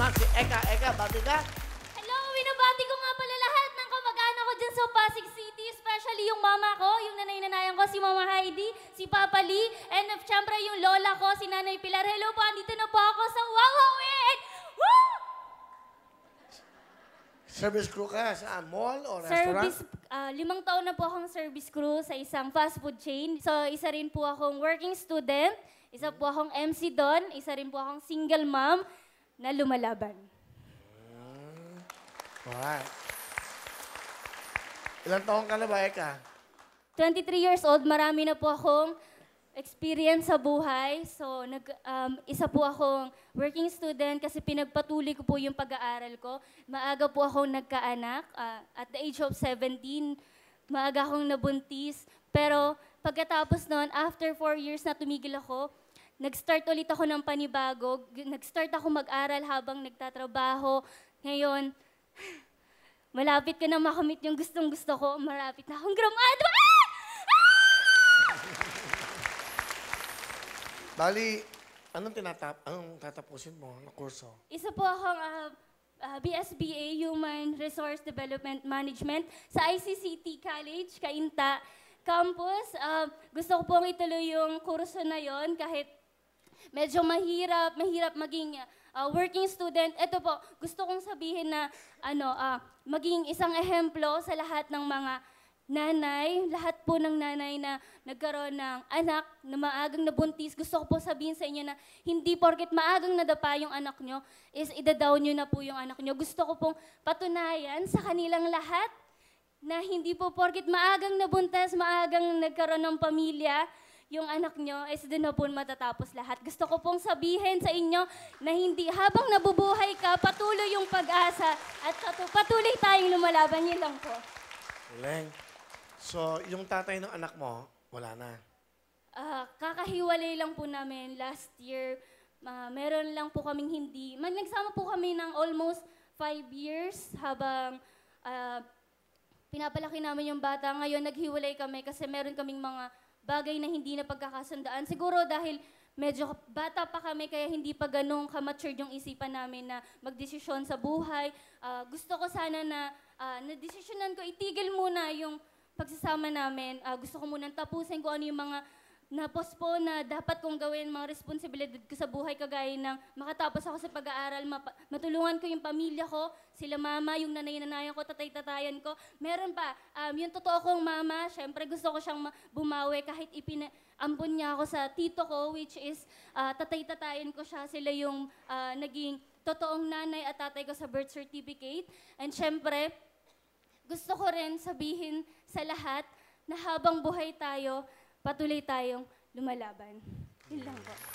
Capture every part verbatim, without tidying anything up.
naman si Eka. Eka, bati ka. Hello, binabati ko nga pala lahat ng kamag-anak ko dyan sa Pasig City, especially yung mama ko, yung nanay-nanayan ko, si Mama Heidi, si Papa Lee, and uh, syempre yung lola ko, si Nanay Pilar. Hello po, andito na po ako sa Wowowin! Woo! Service crew ka sa mall o Service, restaurant? ah, limang taon na po akong service crew sa isang fast food chain. So, isa rin po akong working student, isa po akong M C doon, isa rin po akong single mom na lumalaban. Hmm. Alright. Ilang taon ka na ba, Eka? twenty-three years old, marami na po akong experience sa buhay. So, nag, um, isa po akong working student kasi pinagpatuloy ko po yung pag-aaral ko. Maaga po akong nagkaanak. Uh, at the age of seventeen, maaga akong nabuntis. Pero pagkatapos noon, after four years na tumigil ako, nag-start ulit ako ng panibago. Nag-start ako mag-aral habang nagtatrabaho. Ngayon, malapit ko na makamit yung gustong-gusto ko. Malapit na akong graduate! Bali, anong tinatap, anong tatapusin mo na kurso? Isa po akong uh, uh, B S B A, Human Resource Development Management, sa I C C T College, Cainta Campus. Uh, gusto ko pong ituloy yung kurso na yon kahit medyo mahirap, mahirap maging uh, working student. Ito po, gusto kong sabihin na ano, uh, maging isang ehemplo sa lahat ng mga nanay, lahat po ng nanay na nagkaroon ng anak na maagang nabuntis. Gusto ko po sabihin sa inyo na hindi porket maagang nadapa yung anak nyo, is ida-down nyo na po yung anak nyo. Gusto ko pong patunayan sa kanilang lahat na hindi po porket maagang nabuntis, maagang nagkaroon ng pamilya, yung anak nyo, is doon na po matatapos lahat. Gusto ko pong sabihin sa inyo na hindi, habang nabubuhay ka, patuloy yung pag-asa at patuloy tayong lumalaban. Yun lang po. Galing. So, yung tatay ng anak mo, wala na? Uh, kakahiwalay lang po namin last year. Uh, meron lang po kaming hindi. Man, nagsama po kami ng almost five years habang uh, pinapalaki namin yung bata. Ngayon, naghiwalay kami kasi meron kaming mga bagay na hindi na pagkakasandaan. Siguro dahil medyo bata pa kami kaya hindi pa ganun ka-matured yung isipan namin na magdesisyon sa buhay. Uh, gusto ko sana na uh, na-desisyonan ko, itigil muna yung pagsasama namin. Uh, gusto ko munang tapusin kung ano yung mga na-postpone na dapat kong gawin, mga responsibilidad ko sa buhay, kagaya ng makatapos ako sa pag-aaral, matulungan ko yung pamilya ko, sila mama, yung nanay-nanayan ko, tatay-tatayan ko. Meron pa, um, yung totoo kong mama, syempre gusto ko siyang bumawi kahit ipinaambon niya ako sa tito ko, which is uh, tatay-tatayan ko siya. Sila yung uh, naging totoong nanay at tatay ko sa birth certificate. And syempre, gusto ko rin sabihin sa lahat na habang buhay tayo, patuloy tayong lumalaban. Yun lang po.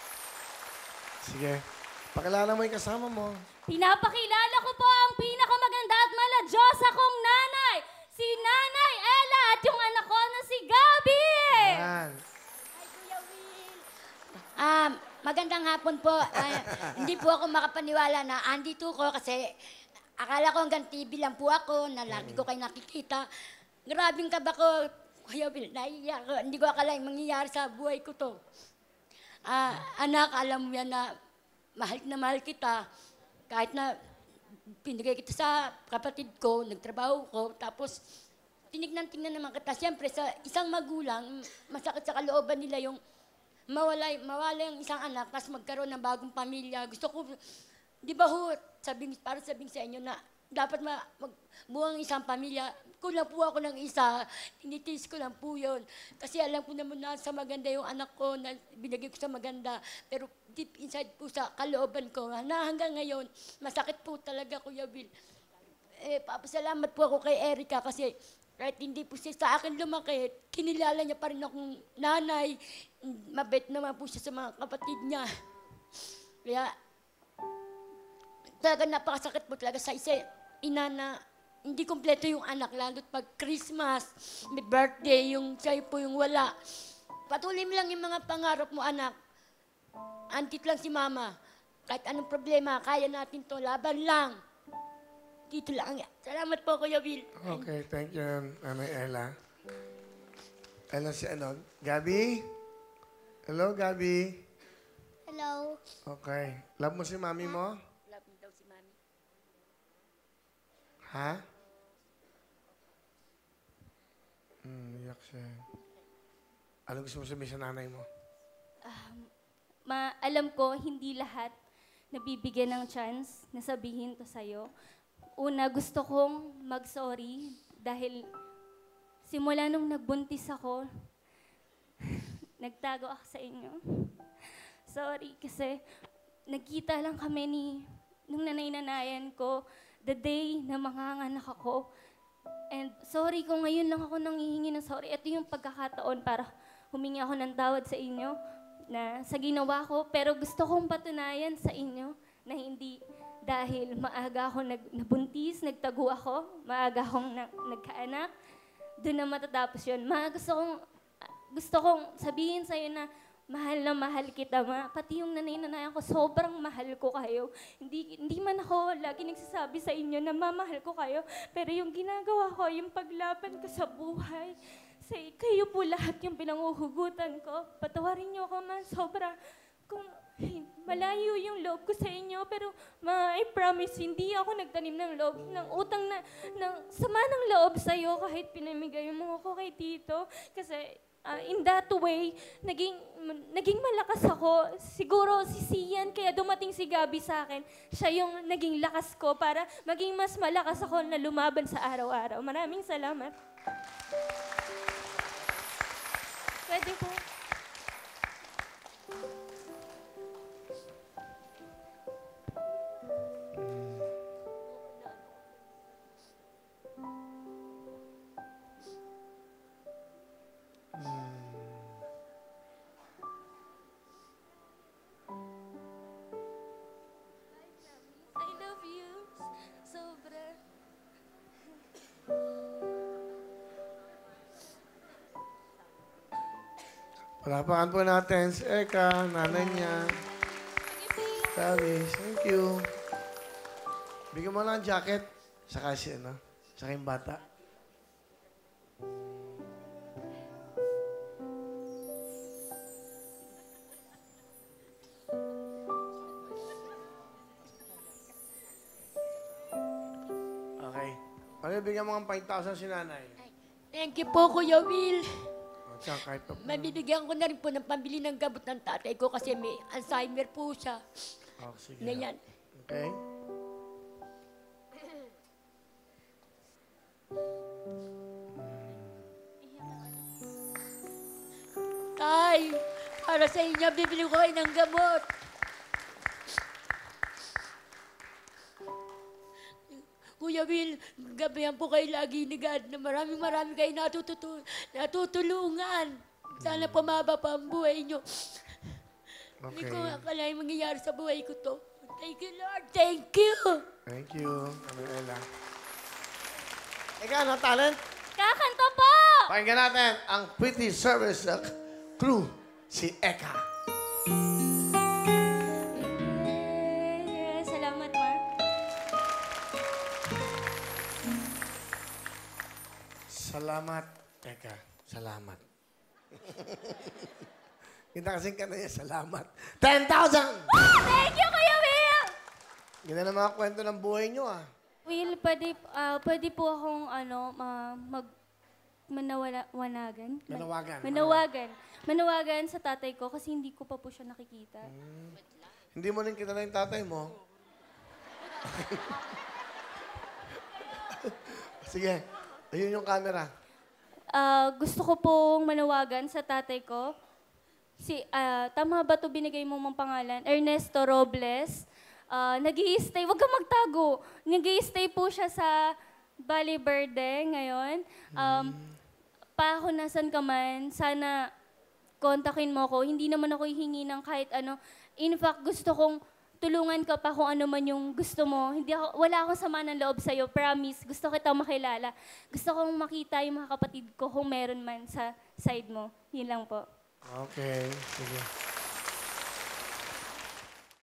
Sige. Pakilala mo yung kasama mo. Pinapakilala ko po ang pinakamaganda at maladyosa kong nanay, si Nanay Ella at yung anak ko na si Gabi! Yan. Hi, Kuya Will. Um, magandang hapon po. Uh, hindi po ako makapaniwala na andito ko kasi akala ko hanggang T V lang po ako, na lagi ko kayo nakikita. Grabing kaba ko, Kuya Will, naiiyak ko. Hindi ko akala yung mangyayari sa buhay ko to. Ah, anak, alam mo yan na mahal na mahal kita. Kahit na pinigay kita sa kapatid ko, nagtrabaho ko, tapos tinignan-tingnan naman kita. Siyempre, sa isang magulang, masakit sa kalooban nila yung mawala, mawala yung isang anak, tapos magkaroon ng bagong pamilya. Gusto ko, di ba ho, sabing, para sabihin sa inyo na dapat ma, magbuang isang pamilya. Kulang po ako ng isa, tinitiis ko lang po yun. Kasi alam ko naman na sa maganda yung anak ko, na binigay ko sa maganda. Pero deep inside po sa kalooban ko, na hanggang ngayon, masakit po talaga, Kuya Will. Eh, papasalamat po ako kay Erica kasi kahit hindi po siya sa akin lumaki, kinilala niya pa rin akong nanay. Mabait naman po siya sa mga kapatid niya. Kaya, talaga napakasakit po talaga sa isa, ina na hindi kompleto yung anak, lalo't pag Christmas, may birthday, yung siya po yung wala. Patuloy mo lang yung mga pangarap mo, anak. Antit lang si mama. Kahit anong problema, kaya natin to, laban lang. Dito lang. Salamat po, Kuya Will. Okay, thank you, Nanay Ella. Ella si ano? Gabi? Hello, Gabi? Hello. Okay. Love mo si mami mo? Love me daw Ha? Hmm, iyak siya. Anong gusto mo sabihin sa nanay mo? Ma alam ko, hindi lahat nabibigyan ng chance na sabihin to sa'yo. Una, gusto kong mag-sorry dahil simula nung nagbuntis ako, nagtago ako sa inyo. Sorry kasi nagkita lang kami ni nung nanay-nanayan ko the day na manganganak ako. And sorry kung ngayon lang ako nanghihingi ng sorry. Ito yung pagkakataon para humingi ako ng tawad sa inyo na sa ginawa ko. Pero gusto kong patunayan sa inyo na hindi dahil maaga ako nag, nabuntis, nagtago ako, maaga akong na, nagkaanak, doon na matatapos yun. Ma, gusto kong, gusto kong sabihin sa'yo na mahal na mahal kita, ma. Pati yung nanay-nanayan ko, sobrang mahal ko kayo. Hindi, hindi man ako lagi nagsasabi sa inyo na mamahal ko kayo, pero yung ginagawa ko, yung paglaban ko sa buhay, sa kayo po lahat yung pinanguhugutan ko. Patawarin niyo ako, ma. Sobra. Kung malayo yung loob ko sa inyo, pero ma, I promise, hindi ako nagtanim ng loob, ng utang na, ng sama ng loob sa'yo kahit pinamigay mo ako kay Tito. Kasi uh, in that way, naging, naging malakas ako. Siguro si Sian, kaya dumating si Gabi sa akin, siya yung naging lakas ko para maging mas malakas ako na lumaban sa araw-araw. Maraming salamat. Pwede po. I love you. Sobra. Palapakan po natin si Eka, nanay niya. Travis, thank you. Bigyan mo lang ang jacket. Saka si ano, saka yung bata. Okay. Ano, bigyan mo ng five thousand si nanay. Thank you po, Kuya Will. O, tsaka kahit pa. Mabibigyan ko na rin po ng pambili ng gamot ng tatay ko kasi may Alzheimer po siya. Oh, sige. Na yan. Okay. Tay, para sa inyo, bibili ko kayo ng gamot. Kuya Will, gabihan po kayo lagi ni God na maraming maraming kayo natututu natutulungan. Sana pumaba pa ang buhay nyo. Hindi Okay. ko akalain mangyayari sa buhay ko to. Thank you, Lord. Thank you. Thank you, Manuela. Eka, ano talent? Kakanta po! Pakinggan natin ang pretty service uh, crew, si Eka. Yeah, salamat, Mark. Salamat, Eka. Salamat. Kita kasing ka na niya, salamat. ten thousand! Thank you, Kuya Will! Ganda na mga kwento ng buhay nyo, ah. Will, pwede, ah, pwede po akong ano, ma- mag manawanagan? Manawagan. Manawagan. Manawagan sa tatay ko kasi hindi ko pa po siya nakikita. Hindi mo rin kilala yung tatay mo. Sige, ayun yung camera. Ah, gusto ko pong manawagan sa tatay ko. Si, ah, tama ba ito binigay mo mong pangalan? Ernesto Robles. Uh, nag-i-stay, wag kang magtago. Nag-i-stay po siya sa Valle Verde ngayon. Um, pa ako nasan ka man, sana kontakin mo ako. Hindi naman ako hihingi ng kahit ano. In fact, gusto kong tulungan ka pa kung ano man yung gusto mo. Hindi ako, wala akong sama ng loob sa'yo, promise. Gusto kita makilala. Gusto kong makita yung mga kapatid ko kung meron man sa side mo. Yun lang po. Okay, sige.